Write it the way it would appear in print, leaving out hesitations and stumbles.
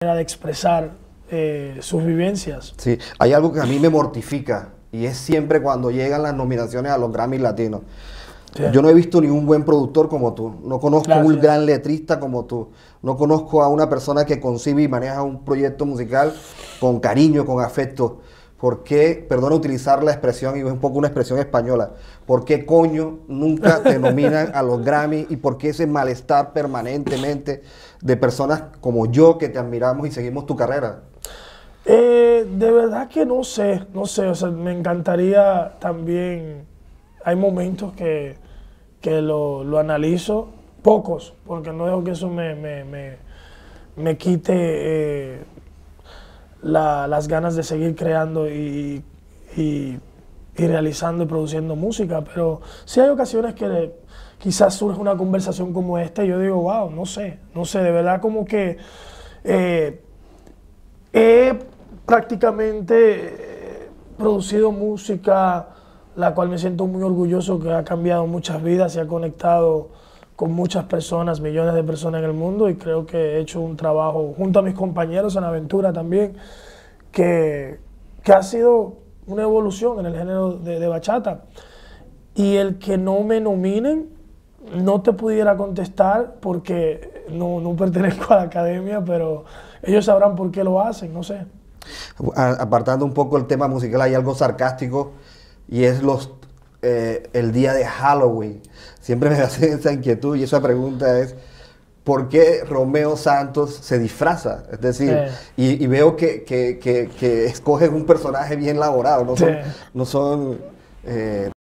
de expresar sus vivencias. Sí, hay algo que a mí me mortifica y es siempre cuando llegan las nominaciones a los Grammy Latinos. Sí. Yo no he visto ni un buen productor como tú, no conozco un gran letrista como tú, no conozco a una persona que concibe y maneja un proyecto musical con cariño, con afecto. ¿Por qué, perdona utilizar la expresión, y es un poco una expresión española, por qué coño nunca te nominan a los Grammy y por qué ese malestar permanentemente de personas como yo que te admiramos y seguimos tu carrera? De verdad que no sé, o sea, me encantaría también, hay momentos que lo analizo, pocos, porque no dejo que eso me quite las ganas de seguir creando y realizando y produciendo música, pero sí hay ocasiones que quizás surge una conversación como esta y yo digo, wow, no sé, de verdad como que he prácticamente producido música la cual me siento muy orgulloso, que ha cambiado muchas vidas y ha conectado con muchas personas, millones de personas en el mundo, y creo que he hecho un trabajo junto a mis compañeros en Aventura también, que ha sido una evolución en el género de bachata. Y el que no me nominen, no te pudiera contestar porque no pertenezco a la academia, pero ellos sabrán por qué lo hacen, no sé. Apartando un poco el tema musical, hay algo sarcástico y es el día de Halloween. Siempre me hace esa inquietud y esa pregunta es ¿por qué Romeo Santos se disfraza? Es decir, y veo que escogen un personaje bien elaborado, no son